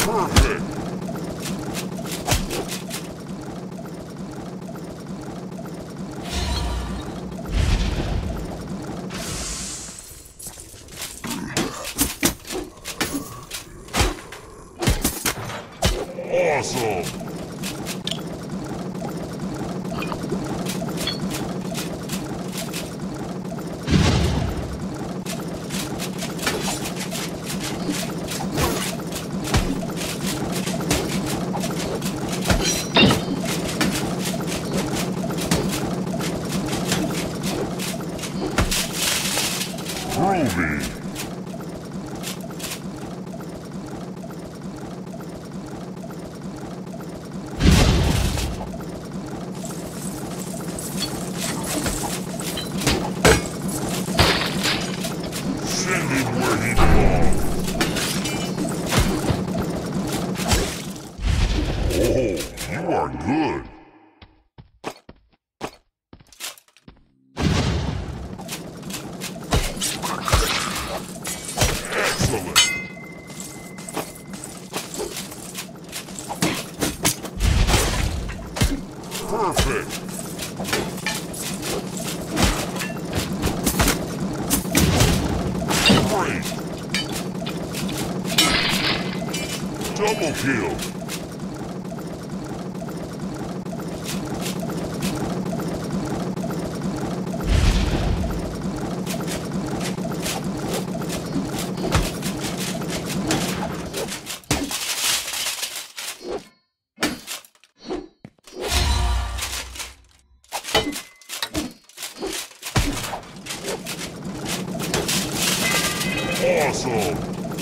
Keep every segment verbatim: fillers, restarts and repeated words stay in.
Perfect. Awesome. Groovy. Send him where he belongs. Oh, you are good. Excellent. Perfect. Great. Double kill. Awesome!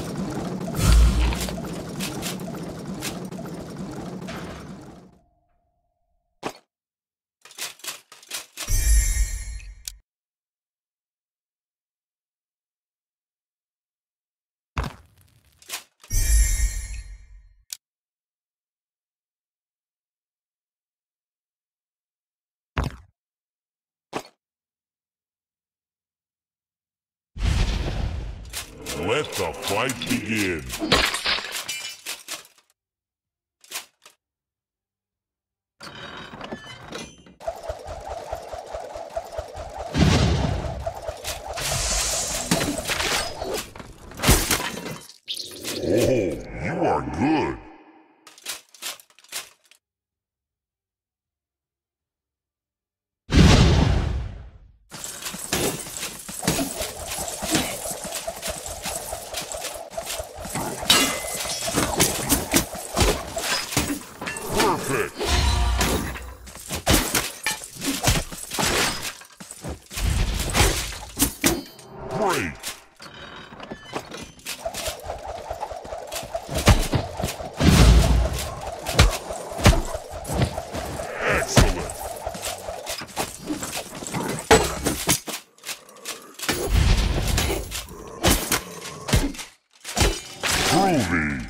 Let the fight begin. Oh, you are good. Perfect. Great. Excellent. Groovy.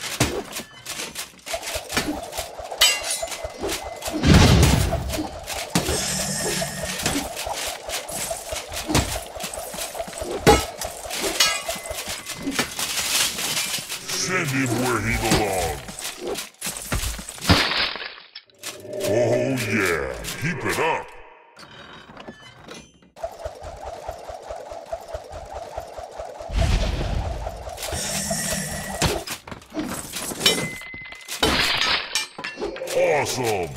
Send him where he belongs. Oh yeah, keep it up. Awesome.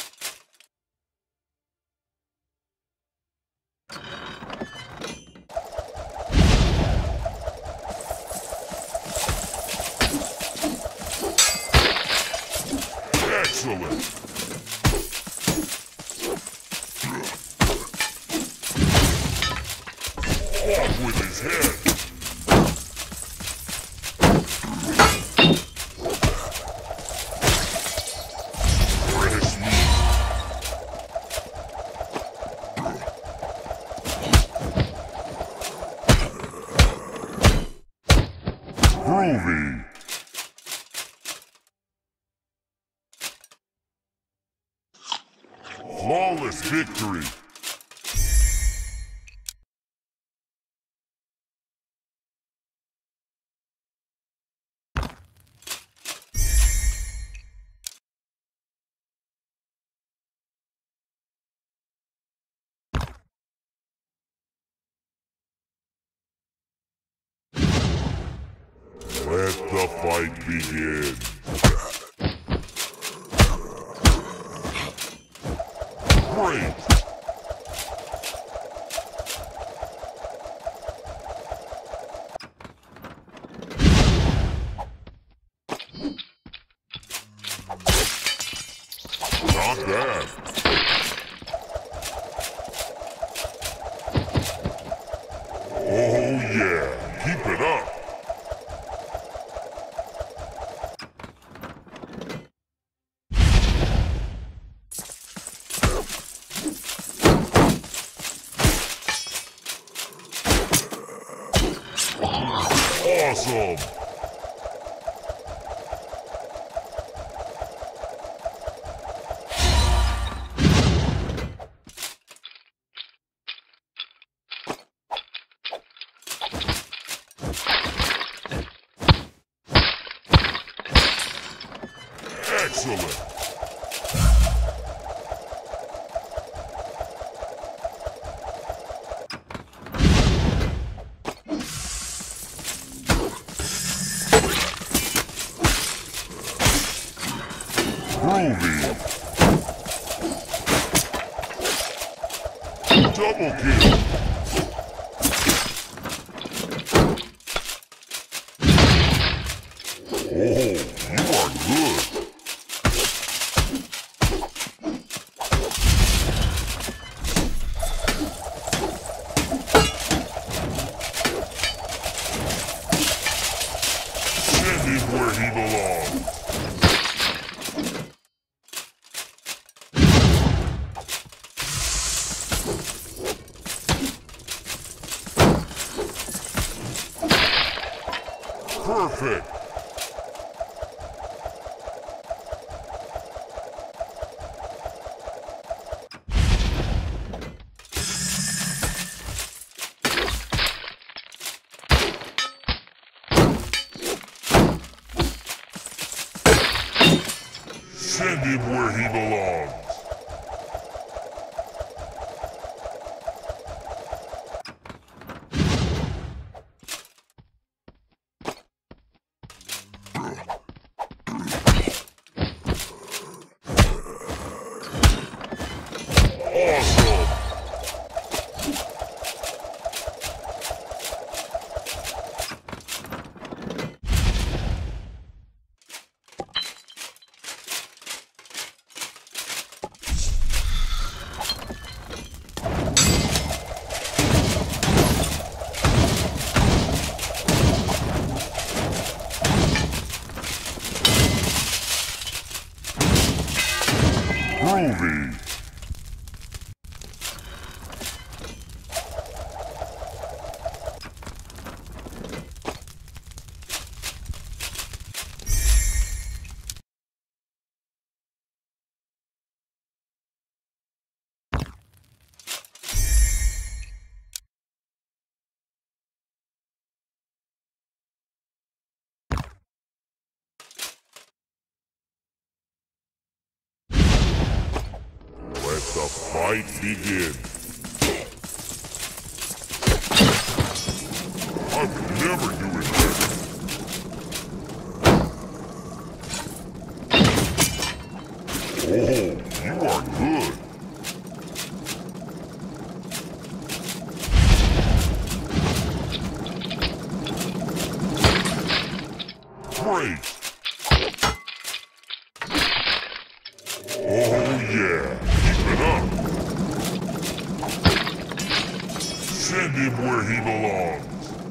Excellent. Off with his head. Fresh meat. Groovy. Flawless victory! Let the fight begin. Great! Not bad. Oh yeah, keep it up. Awesome! Excellent! Groovy! Double kill! Oh, you are good! Send him where he belongs! Perfect! Send him where he belongs. Awesome! Groovy! Let the fight begin. I would never do it better. Oh, you are good. Great. Oh yeah, keep it up. Send him where he belongs.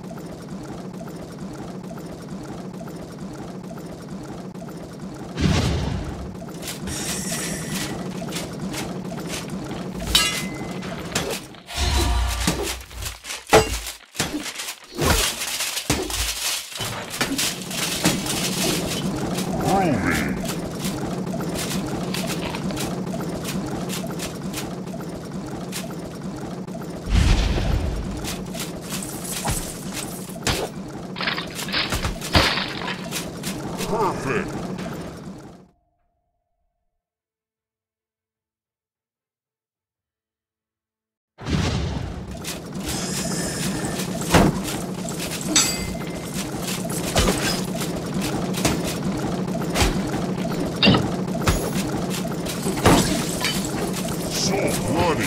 Groovy. Perfect! bloody.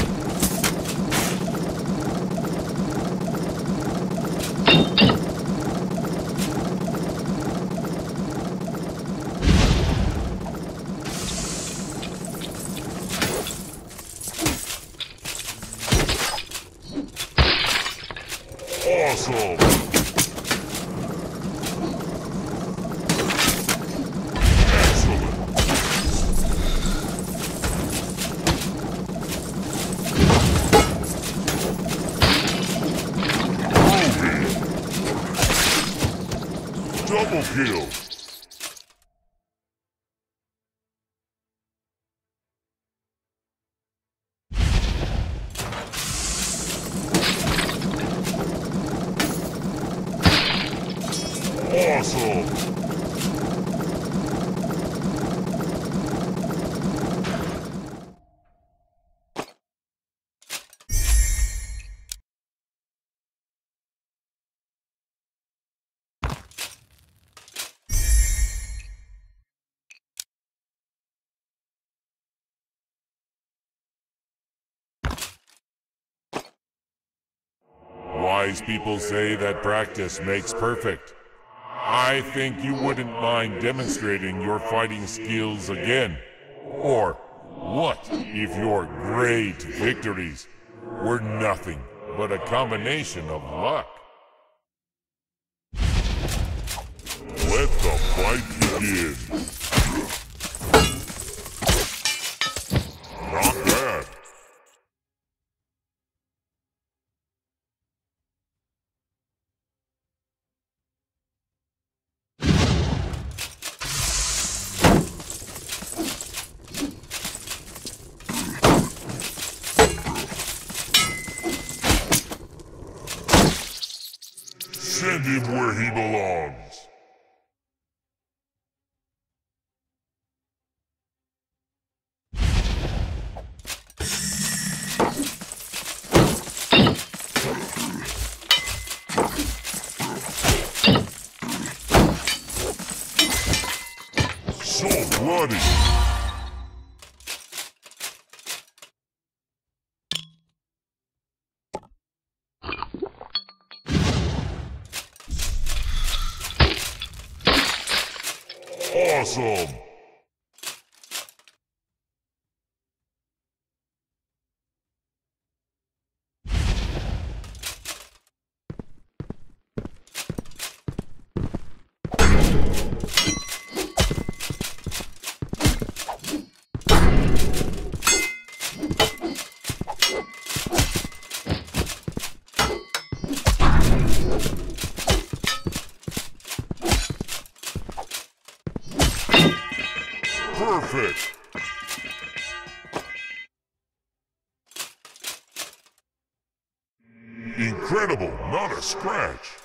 Awesome! Excellent! Groovy! Double kill! Awesome! Wise people say that practice makes perfect. I think you wouldn't mind demonstrating your fighting skills again. Or what if your great victories were nothing but a combination of luck? Let the fight begin. Not bad. Send him where he belongs. So bloody. Awesome! Perfect! Incredible, not a scratch!